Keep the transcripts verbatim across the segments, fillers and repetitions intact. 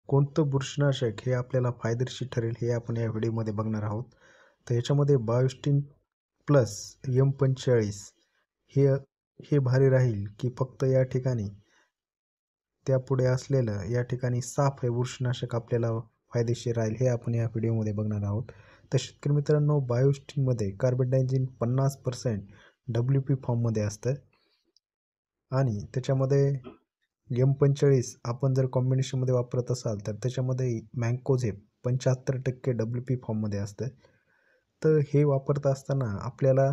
कोणतं बुरशीनाशक हे आपल्याला फायदेशीर ठरेल हे आपण या व्हिडिओमध्ये बघणार आहोत. तर याच्यामध्ये बायोस्टिन प्लस एम पंचेचाळीस हे हे भारी राहील की फक्त या ठिकाणी त्यापुढे असलेलं या ठिकाणी साफ हे बुरशीनाशक आपल्याला फायदेशीर राहील हे आपण या व्हिडिओमध्ये बघणार आहोत. तर शेतकरी मित्रांनो, बायोस्टिनमध्ये कार्बेंडायझिम पन्नास पर्सेंट डब्ल्यू पी फॉर्ममध्ये असतं आणि त्याच्यामध्ये एम पंचेचाळीस आपण जर कॉम्बिनेशनमध्ये वापरत असाल तर त्याच्यामध्ये मँकोझेप पंच्याहत्तर टक्के डब्ल्यू पी फॉर्ममध्ये असतं. तर हे वापरत असताना आपल्याला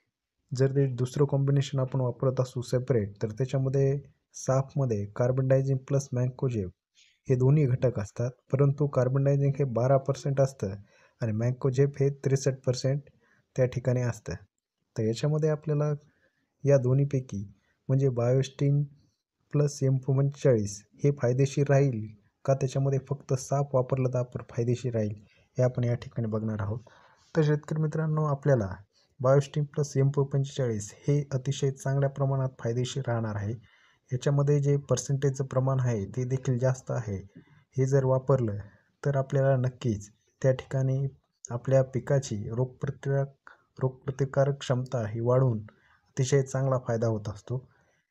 जर ते दुसरं कॉम्बिनेशन आपण वापरत असू सेपरेट तर त्याच्यामध्ये साफमध्ये कार्बनडायझिम प्लस मँकोझेप हे दोन्ही घटक असतात, परंतु कार्बनडायझिम हे बारा पर्सेंट असतं आणि मँकोझेप हे त्रेसष्ट पर्सेंट त्या ठिकाणी असतं. तर याच्यामध्ये आपल्याला या दोन्हीपैकी म्हणजे बायोस्टिन प्लस एम पंचेचाळीस हे फायदेशीर राहील का त्याच्यामध्ये फक्त साफ वापरलं तर आपण फायदेशीर राहील हे आपण या ठिकाणी बघणार आहोत. तर शेतकरी मित्रांनो, आपल्याला बायोस्टिन प्लस एम पंचेचाळीस हे अतिशय चांगल्या प्रमाणात फायदेशीर राहणार आहे. याच्यामध्ये जे पर्सेंटेजचं प्रमाण आहे ते देखील जास्त आहे. हे जर वापरलं तर आपल्याला नक्कीच त्या ठिकाणी आपल्या पिकाची रोगप्रतिकारक रोगप्रतिकारक क्षमता ही वाढून अतिशय चांगला फायदा होत असतो.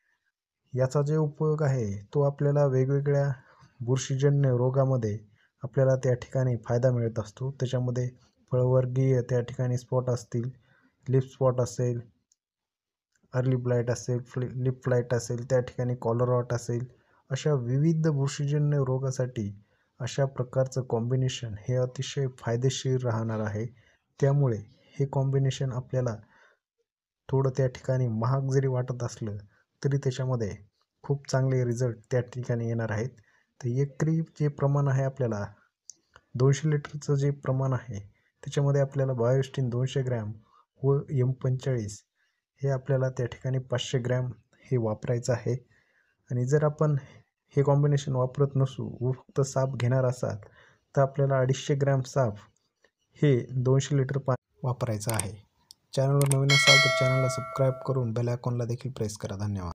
याचा जे उपयोग आहे तो आपल्याला वेगवेगळ्या बुरशीजन्य रोगामध्ये आपल्याला त्या ठिकाणी फायदा मिळत असतो. त्याच्यामध्ये फळवर्गीय त्या ठिकाणी स्पॉट असतील, लिप स्पॉट असेल, अर्ली ब्लाइट असेल, फ्लि लिप फ्लाइट असेल, त्या ठिकाणी कॉलर रॉट असेल, अशा विविध बुरशीजन्य रोगासाठी अशा प्रकारचं कॉम्बिनेशन हे अतिशय फायदेशीर राहणार आहे. त्यामुळे हे कॉम्बिनेशन आपल्याला थोडं त्या ठिकाणी महाग जरी वाटत असलं तरी त्याच्यामध्ये खूप चांगले रिझल्ट त्या ठिकाणी येणार आहेत. तर एकरी जे प्रमाण आहे आपल्याला दोनशे लिटरचं जे प्रमाण आहे त्याच्यामध्ये आपल्याला बायोस्टिन दोनशे ग्रॅम व एम पंचेचाळीस हे आपल्याला त्या ठिकाणी पाचशे ग्रॅम हे वापरायचं आहे. आणि जर आपण हे कॉम्बिनेशन वापरत नसू व फक्त साफ घेणार असाल तर आपल्याला अडीचशे ग्रॅम साफ हे दोनशे लिटर पाणी वापरायचं आहे. चॅनलवर नवीन असाल तर चॅनलला सबस्क्राईब करून बेल आयकॉनला देखील प्रेस करा. धन्यवाद.